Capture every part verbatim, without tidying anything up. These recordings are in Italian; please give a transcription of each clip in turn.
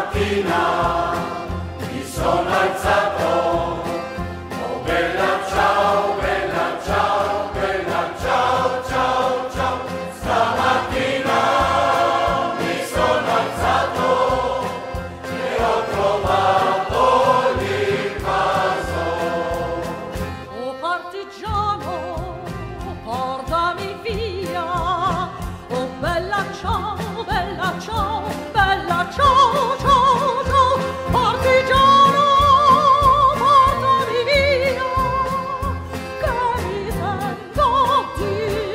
Stamattina mi sono alzato, oh bella ciao, bella ciao, bella ciao, ciao, ciao. Stamattina mi sono alzato e ho trovato l'invaso. Oh partigiano, portami via, oh bella ciao, bella ciao, bella ciao, ciao, ciao. Partigiano, portami via, che mi sento di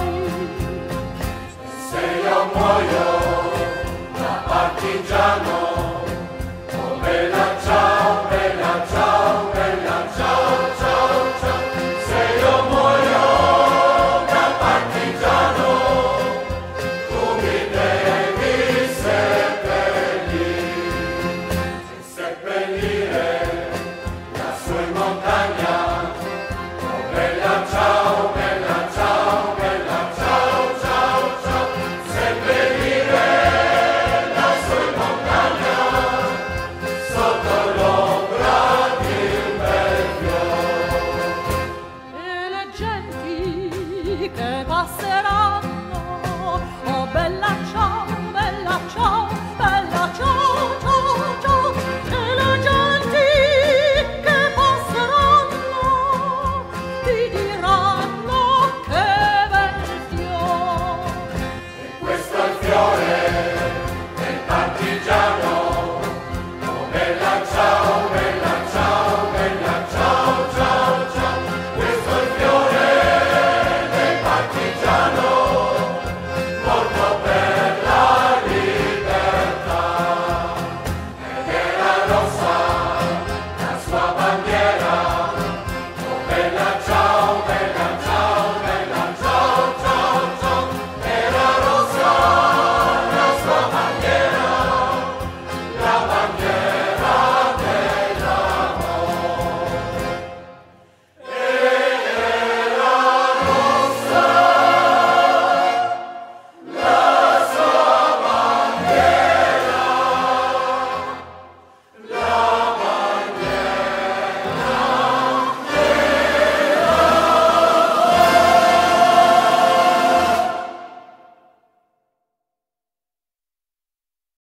morire. Se io muoio da partigiano